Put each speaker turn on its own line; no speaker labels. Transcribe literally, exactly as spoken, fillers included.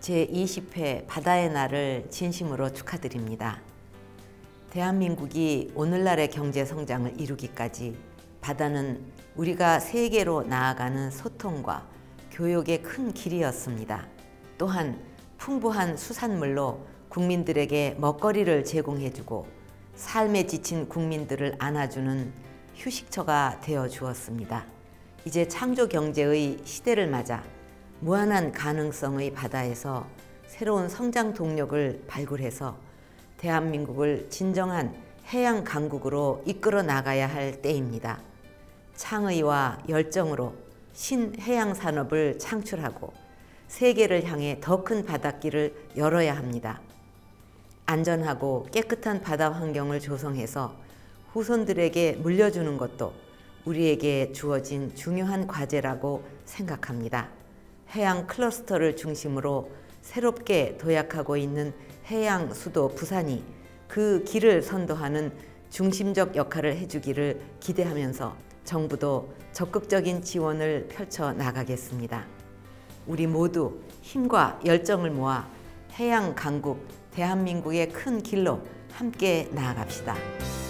제이십 회 바다의 날을 진심으로 축하드립니다. 대한민국이 오늘날의 경제 성장을 이루기까지 바다는 우리가 세계로 나아가는 소통과 교역의 큰 길이었습니다. 또한 풍부한 수산물로 국민들에게 먹거리를 제공해주고 삶에 지친 국민들을 안아주는 휴식처가 되어 주었습니다. 이제 창조 경제의 시대를 맞아 무한한 가능성의 바다에서 새로운 성장 동력을 발굴해서 대한민국을 진정한 해양 강국으로 이끌어 나가야 할 때입니다. 창의와 열정으로 신해양 산업을 창출하고 세계를 향해 더 큰 바닷길을 열어야 합니다. 안전하고 깨끗한 바다 환경을 조성해서 후손들에게 물려주는 것도 우리에게 주어진 중요한 과제라고 생각합니다. 해양 클러스터를 중심으로 새롭게 도약하고 있는 해양 수도 부산이 그 길을 선도하는 중심적 역할을 해주기를 기대하면서 정부도 적극적인 지원을 펼쳐 나가겠습니다. 우리 모두 힘과 열정을 모아 해양 강국 대한민국의 큰 길로 함께 나아갑시다.